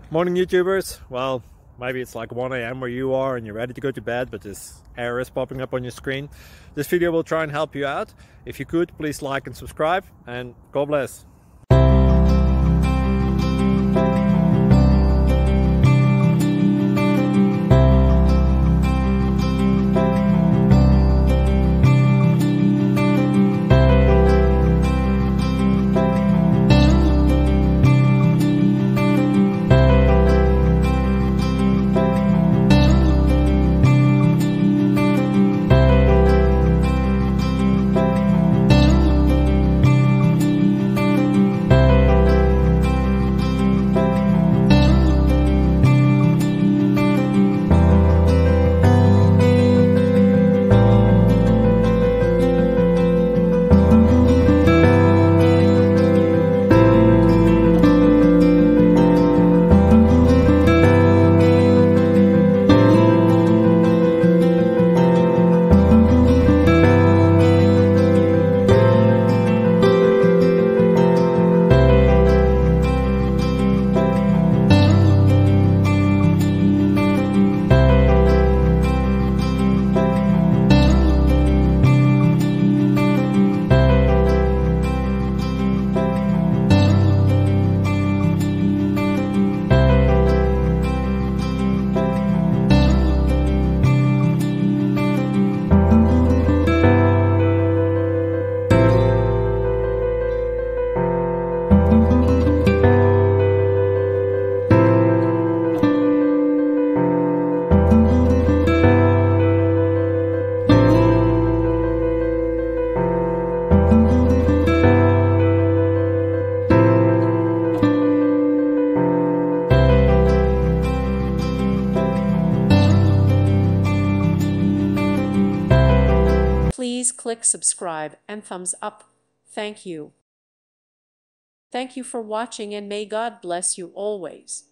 Morning YouTubers. Well, maybe it's like 1 a.m. where you are and you're ready to go to bed, but this error is popping up on your screen. This video will try and help you out. If you could, please like and subscribe, and God bless. Please click subscribe and thumbs up. Thank you. Thank you for watching, and may God bless you always.